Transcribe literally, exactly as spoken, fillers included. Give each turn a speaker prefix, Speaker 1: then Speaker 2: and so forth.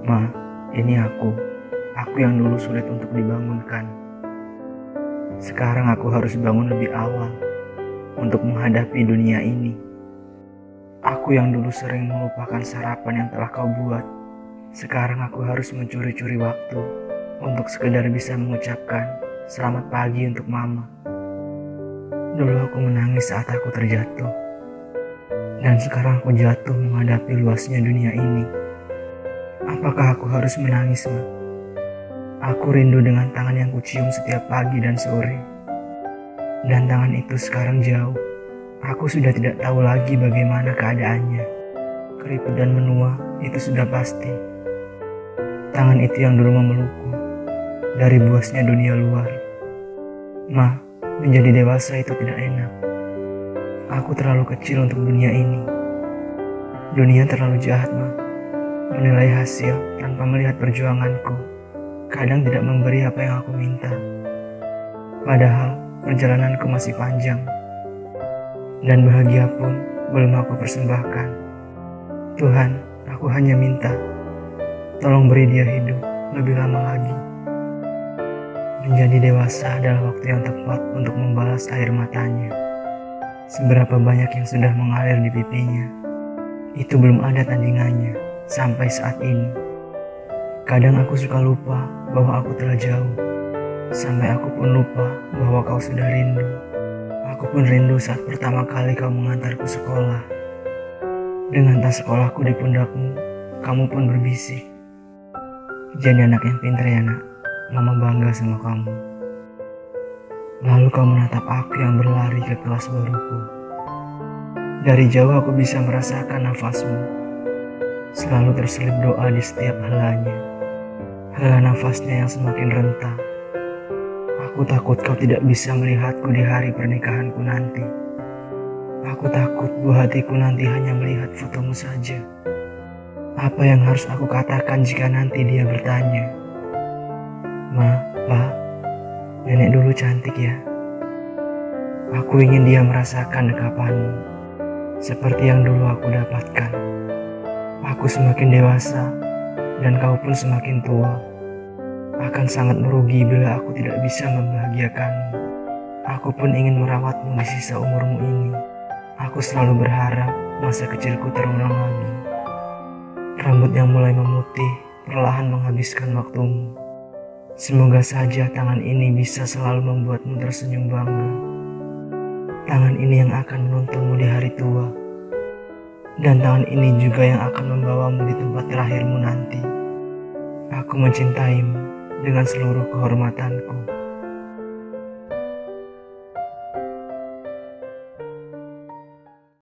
Speaker 1: Ma, ini aku. Aku yang dulu sulit untuk dibangunkan. Sekarang aku harus bangun lebih awal untuk menghadapi dunia ini. Aku yang dulu sering melupakan sarapan yang telah kau buat. Sekarang aku harus mencuri-curi waktu untuk sekedar bisa mengucapkan selamat pagi untuk Mama. Dulu aku menangis saat aku terjatuh. Dan sekarang aku jatuh menghadapi luasnya dunia ini. Apakah aku harus menangis, Ma? Aku rindu dengan tangan yang kucium setiap pagi dan sore. Dan tangan itu sekarang jauh. Aku sudah tidak tahu lagi bagaimana keadaannya. Keriput dan menua itu sudah pasti. Tangan itu yang dulu memelukku dari buasnya dunia luar. Ma, menjadi dewasa itu tidak enak. Aku terlalu kecil untuk dunia ini. Dunia terlalu jahat, Ma. Menilai hasil tanpa melihat perjuanganku. Kadang tidak memberi apa yang aku minta. Padahal perjalananku masih panjang. Dan bahagia pun belum aku persembahkan. Tuhan, aku hanya minta, tolong beri dia hidup lebih lama lagi. Menjadi dewasa adalah waktu yang tepat untuk membalas air matanya. Seberapa banyak yang sudah mengalir di pipinya, itu belum ada tandingannya sampai saat ini. Kadang aku suka lupa bahwa aku telah jauh. Sampai aku pun lupa bahwa kau sudah rindu. Aku pun rindu saat pertama kali kau mengantarku sekolah. Dengan tas sekolahku di pundakmu, kamu pun berbisik, "Jadi anak yang pintar ya, Nak. Mama bangga sama kamu." Lalu kau menatap aku yang berlari ke kelas baruku. Dari jauh aku bisa merasakan nafasmu. Selalu terselip doa di setiap helanya. Hela nafasnya yang semakin rentah. Aku takut kau tidak bisa melihatku di hari pernikahanku nanti. Aku takut buah hatiku nanti hanya melihat fotomu saja. Apa yang harus aku katakan jika nanti dia bertanya, "Ma, Pa, nenek dulu cantik ya." Aku ingin dia merasakan dekapanmu, seperti yang dulu aku dapatkan. Aku semakin dewasa, dan kau pun semakin tua. Akan sangat merugi bila aku tidak bisa membahagiakanmu. Aku pun ingin merawatmu di sisa umurmu ini. Aku selalu berharap masa kecilku terulang lagi. Rambut yang mulai memutih perlahan menghabiskan waktumu. Semoga saja tangan ini bisa selalu membuatmu tersenyum bangga. Tangan ini yang akan menuntunmu di hari tua. Dan tangan ini juga yang akan membawamu di tempat terakhirmu nanti. Aku mencintaimu dengan seluruh kehormatanku.